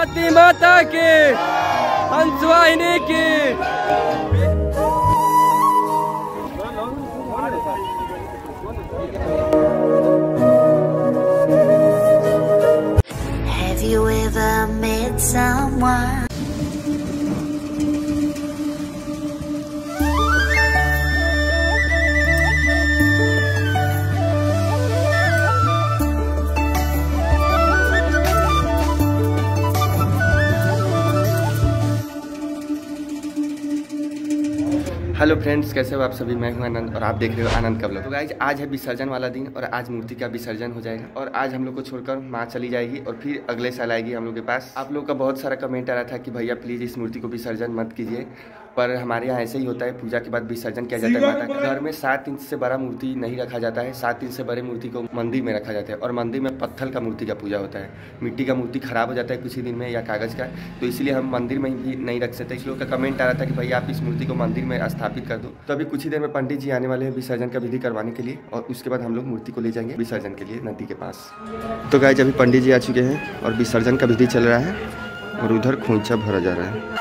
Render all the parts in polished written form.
सरस्वती माता की, हंसवाहिनी की। Have you ever met someone? Hello friends, कैसे हो आप सभी। मैं हूं आनंद और आप देख रहे हो आनंद का ब्लॉग। तो गाइज आज है विसर्जन वाला दिन और आज मूर्ति का विसर्जन हो जाएगा और आज हम लोग को छोड़कर माँ चली जाएगी और फिर अगले साल आएगी हम लोग के पास। आप लोग का बहुत सारा कमेंट आ रहा था कि भैया प्लीज़ इस मूर्ति को विसर्जन मत कीजिए, पर हमारे यहाँ ऐसे ही होता है। पूजा के बाद विसर्जन किया जाता है माता का। घर में 7 इंच से बड़ा मूर्ति नहीं रखा जाता है। 7 इंच से बड़े मूर्ति को मंदिर में रखा जाता है और मंदिर में पत्थर का मूर्ति का पूजा होता है। मिट्टी का मूर्ति खराब हो जाता है कुछ ही दिन में या कागज़ का, तो इसलिए हम मंदिर में भी नहीं रख सकते। इस लोग का कमेंट आ रहा था कि भैया आप इस मूर्ति को मंदिर में स्थापित कर दो। तो अभी कुछ ही देर में पंडित जी आने वाले हैं विसर्जन का विधि करवाने के लिए और उसके बाद हम लोग मूर्ति को ले जाएंगे विसर्जन के लिए नदी के पास। तो गाइस अभी पंडित जी आ चुके हैं और विसर्जन का विधि चल रहा है और उधर खोंचा भरा जा रहा है।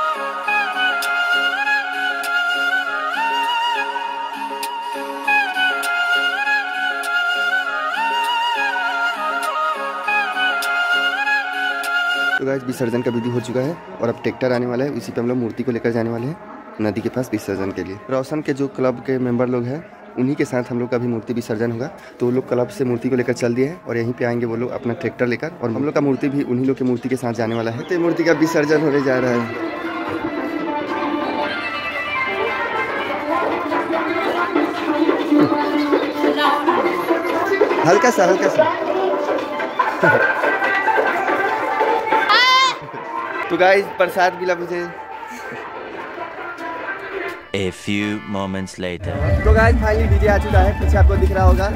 तो गाइस विसर्जन का विधि हो चुका है और अब ट्रैक्टर आने वाला है, इसी पे हम लोग मूर्ति को लेकर जाने वाले हैं नदी के पास विसर्जन के लिए। रोशन के जो क्लब के मेंबर लोग हैं उन्हीं के साथ हम लोग का भी मूर्ति विसर्जन होगा। तो वो लोग क्लब से मूर्ति को लेकर चल दिए हैं और यहीं पे आएंगे वो लोग अपना ट्रैक्टर लेकर और हम लोग का मूर्ति भी उन्हीं लोग की मूर्ति के साथ जाने वाला है। तो मूर्ति का विसर्जन होने जा रहा है। हल्का सा हल्का सा। तो गाइस प्रसाद मिला मुझे। A few moments later. तो गाइस फाइनली डीजे आ चुका है, पीछे आपको दिख रहा होगा।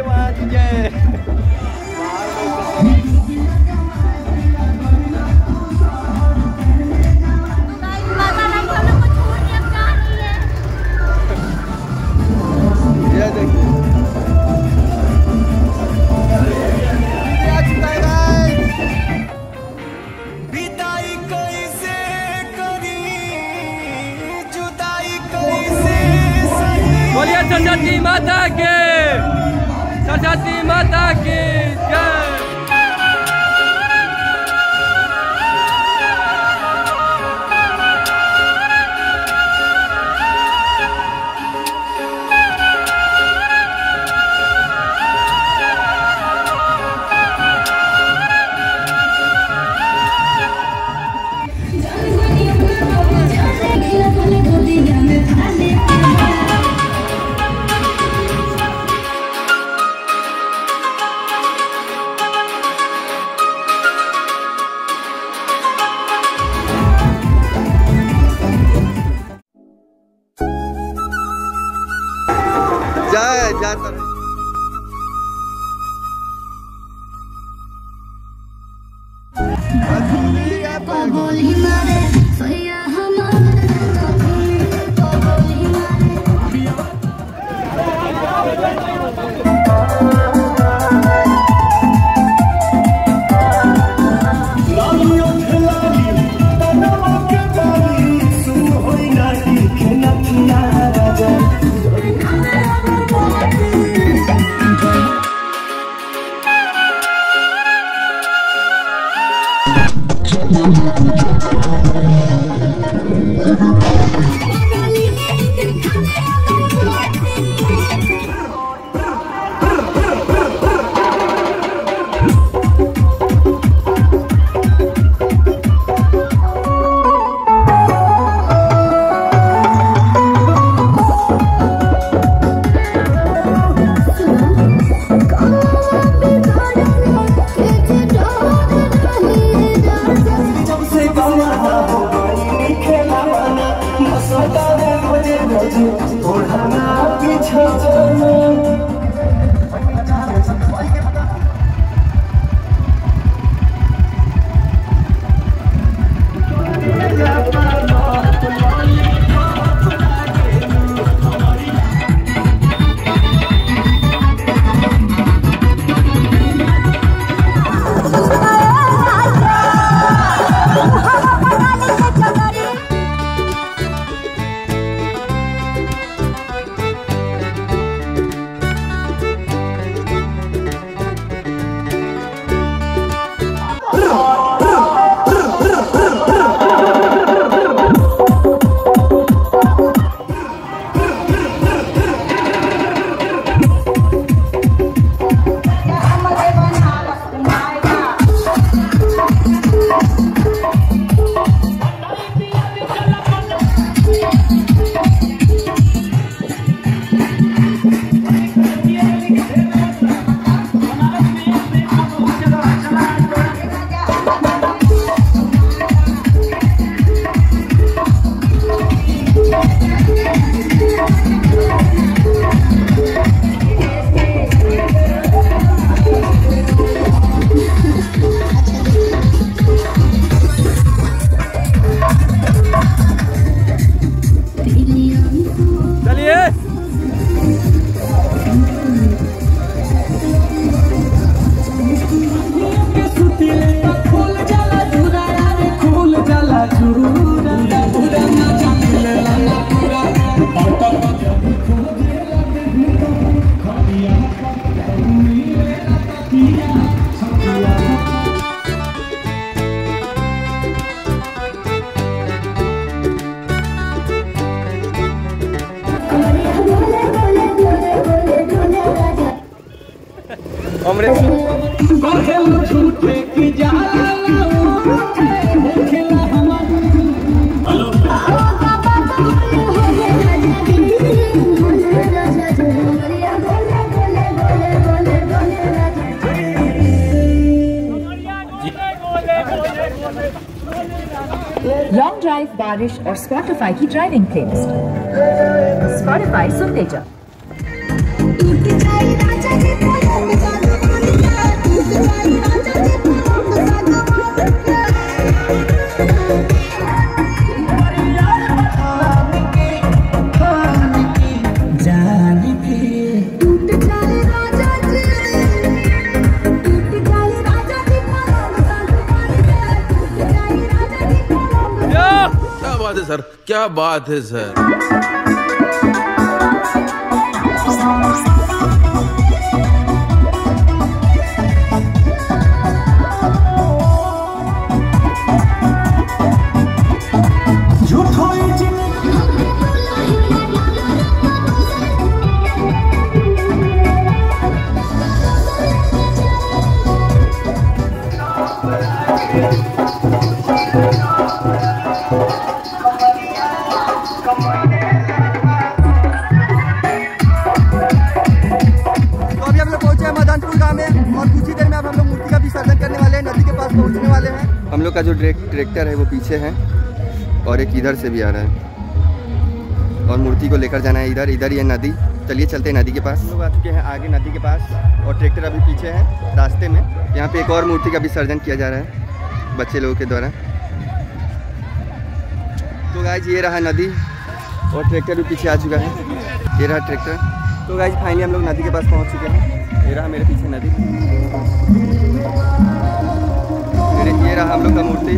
ये देखिए बोलिए सरस्वती माता के, सरस्वती माता की जय। जाता है। लॉन्ग ड्राइव, बारिश और स्पॉटिफाई की ड्राइविंग प्लेलिस्ट। स्पॉटिफाई सुनते जाओ। सर क्या बात है सर। और कुछ ही देर में अब हम लोग मूर्ति का विसर्जन करने वाले हैं, नदी के पास पहुंचने वाले हैं। हम लोग का जो ट्रैक्टर है वो पीछे है और एक इधर से भी आ रहा है और मूर्ति को लेकर जाना है इधर। इधर ही है नदी, चलिए चलते हैं नदी के पास। हम लोग आ चुके हैं आगे नदी के पास और ट्रैक्टर अभी पीछे है रास्ते में। यहाँ पे एक और मूर्ति का विसर्जन किया जा रहा है बच्चे लोगों के द्वारा। तो गाइस ये रहा नदी और ट्रैक्टर भी पीछे आ चुका है। ये रहा ट्रैक्टर। तो गाइस फाइनली हम लोग नदी के पास पहुँच चुके हैं। ये रहा मेरे पीछे नदी, ये रहा हम लोग का मूर्ति।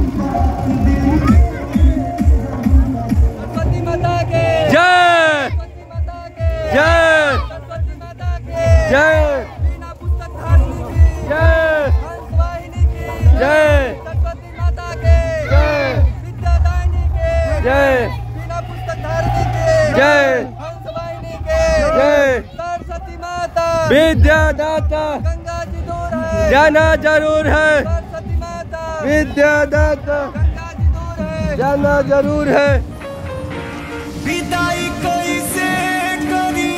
सरस्वती माता के जय, जय, सरस्वती माता के जय, बिना पुस्तक धारनी की जय, हंसवाहिनी की जय, सरस्वती माता के जय, विद्यादायिनी के जय, बिना पुस्तक धारनी के जय, हंसवाहिनी के जय, सरस्वती माता विद्यादाता, गंगा जी दूर है, जाना जरूर है, सरस्वती माता विद्यादाता, गंगा जी दूर है, जाना जरूर है। विदाई कैसे करी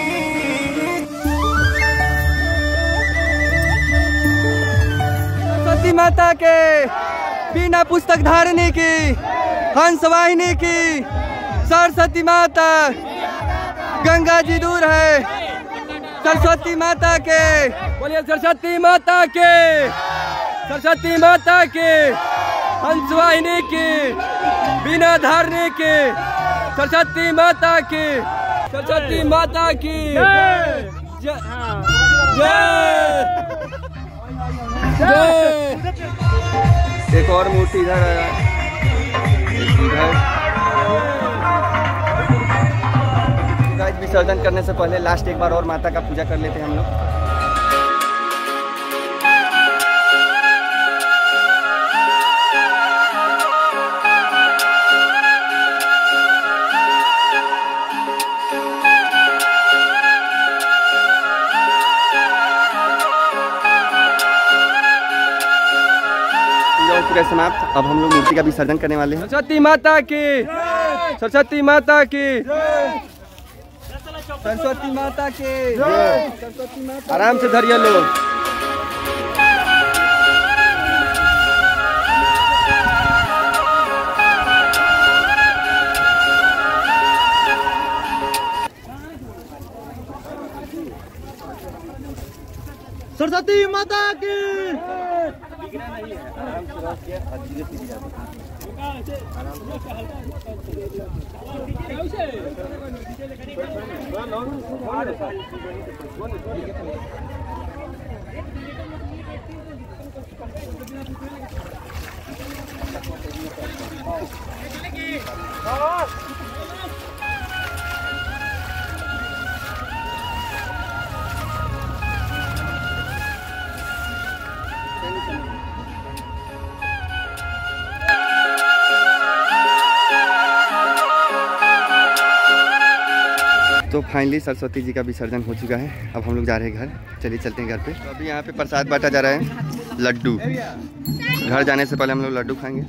सरस्वती माता के बिना पुस्तक धारनी की, हंसवाहिनी की, सरस्वती माता गंगा जी दूर है, सरस्वती माता के बोलिए, सरस्वती माता के, सरस्वती माता के, हंसवाहिनी की, बिना धारने के, सरस्वती माता की, सरस्वती माता की जय, जय। एक और मूर्ति इधर है, गाइस विसर्जन करने से पहले लास्ट एक बार और माता का पूजा कर लेते हैं हम लोग। समाप्त। अब हम लोग मूर्ति का विसर्जन करने वाले हैं। सरस्वती माता की, सरस्वती माता की, सरस्वती माता के, सरस्वती माता। आराम से धरिए लोग। सरस्वती माता की। तो फाइनली सरस्वती जी का विसर्जन हो चुका है। अब हम लोग जा रहे हैं घर। चलिए चलते हैं घर पे। तो अभी यहाँ पे प्रसाद बांटा जा रहा है, लड्डू। घर जाने से पहले हम लोग लड्डू खाएंगे।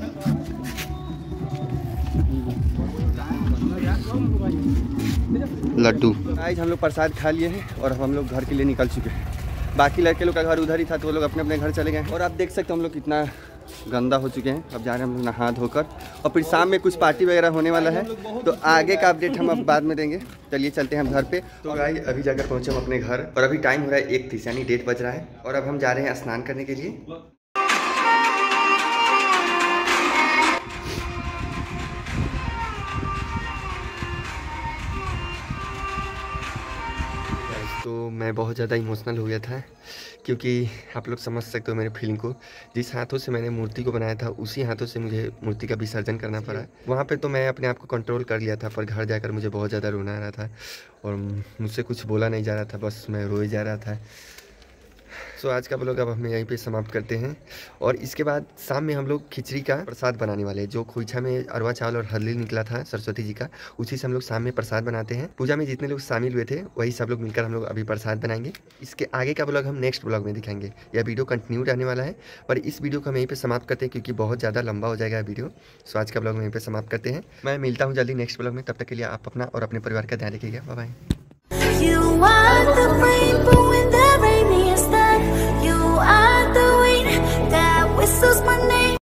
लड्डू। आज हम लोग प्रसाद खा लिए हैं और अब हम लोग घर के लिए निकल चुके हैं। बाकी लड़के लोग का घर उधर ही था तो वो लोग अपने अपने घर चले गए। और आप देख सकते हो हम लोग कितना गंदा हो चुके हैं। अब जा रहे हैं हम लोग नहा धोकर, और फिर शाम में कुछ पार्टी वगैरह होने वाला है, तो आगे का अपडेट हम अब बाद में देंगे। चलिए चलते हैं हम घर पे। तो गाइस अभी जाकर पहुंचे हम अपने घर, और अभी टाइम हो रहा है 1:30 यानी 1:30 बज रहा है, और अब हम जा रहे हैं स्नान करने के लिए। तो मैं बहुत ज़्यादा इमोशनल हो गया था, क्योंकि आप लोग समझ सकते हो मेरे फीलिंग को। जिस हाथों से मैंने मूर्ति को बनाया था उसी हाथों से मुझे मूर्ति का विसर्जन करना पड़ा। वहाँ पे तो मैं अपने आप को कंट्रोल कर लिया था, पर घर जाकर मुझे बहुत ज़्यादा रोना आ रहा था और मुझसे कुछ बोला नहीं जा रहा था, बस मैं रोए जा रहा था। सो आज का ब्लॉग अब हम यहीं पे समाप्त करते हैं, और इसके बाद शाम में हम लोग खिचड़ी का प्रसाद बनाने वाले हैं। जो खोइछा में अरवा चावल और हल्दी निकला था सरस्वती जी का, उसी से हम लोग शाम में प्रसाद बनाते हैं। पूजा में जितने लोग शामिल हुए थे वही सब लोग मिलकर हम लोग अभी प्रसाद बनाएंगे। इसके आगे का ब्लॉग हम नेक्स्ट ब्लॉग में दिखाएंगे। यह वीडियो कंटिन्यू रहने वाला है, पर इस वीडियो को हम यहीं पर समाप्त करते हैं क्योंकि बहुत ज़्यादा लंबा हो जाएगा वीडियो। सो आज का ब्लॉग में यहीं पर समाप्त करते हैं। मैं मिलता हूँ जल्दी नेक्स्ट ब्लॉग में। तब तक के लिए आप अपना और अपने परिवार का ध्यान रखिएगा। Bye bye. You are the rainbow in the rainiest night. You are the wind that whistles my name.